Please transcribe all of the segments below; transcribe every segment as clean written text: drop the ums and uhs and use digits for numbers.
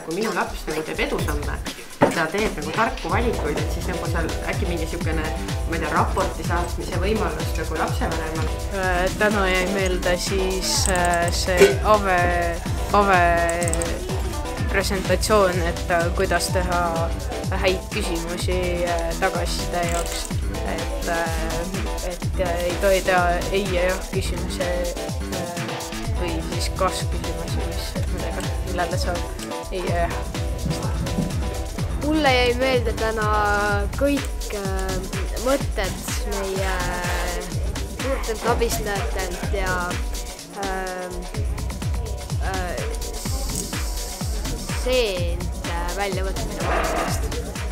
kui minu laps nagu teeb edusamme, ta teeb nagu tarku valikuid, et siis nagu seal äkki mingi siukene, ma ei tea, raporti saatmise võimalus nagu lapsevanemal. Täna jäi meelde siis see AVE presentatsioon, et kuidas teha häid küsimusi tagasiside jaoks, et ei tohi teha ei ja jah küsimusi või siis kas küsimusi, millele saab ei ja jah. Mulle jäi meelde täna kõik mõtted meie abistajatelt ja seente väljavõtmine mõttest.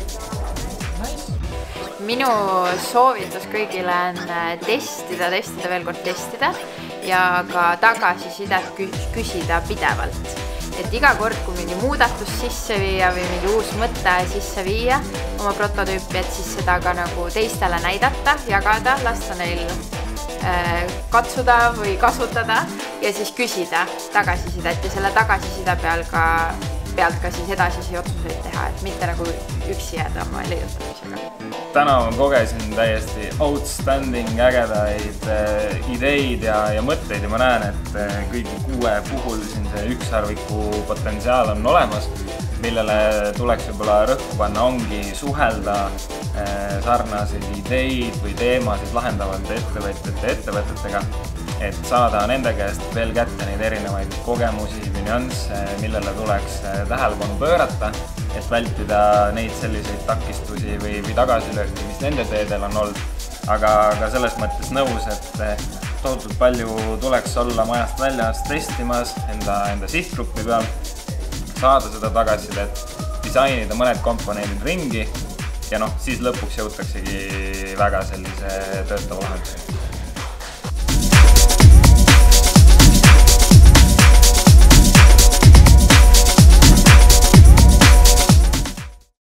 Minu soovitus kõigile on testida, veel kord testida ja ka tagasisidet küsida pidevalt. Et iga kord, kui mingi muudatus sisse viia või mingi uus mõte sisse viia oma prototüüpi, et siis seda ka nagu teistele näidata, jagada, lasta neil katsuda või kasutada ja siis küsida tagasisidet ja selle tagasiside pealt ka siis edasisi otsuseid teha, et mitte nagu üksi jääda oma leiutamisega. Täna ma kogesin täiesti outstanding ägedaid ideid ja mõtteid ja ma näen, et kõigi 6 puhul siin see ükssarviku potentsiaal on olemas, millele tuleks võib-olla rõhku panna, ongi suhelda sarnaseid ideid või teemasid lahendavate ettevõtetega, et saada nende käest veel kätte neid erinevaid kogemusi või nüansse, millele tuleks tähelepanu pöörata, et vältida neid selliseid takistusi või tagasilööki, mis nende teedel on olnud. Aga selles mõttes nõus, et tohutult palju tuleks olla majast väljas testimas enda sihtgrupi peal, saada seda tagasisidet, disainida mõned komponendid ringi ja siis lõpuks jõutaksegi väga sellise töötava lahendusega.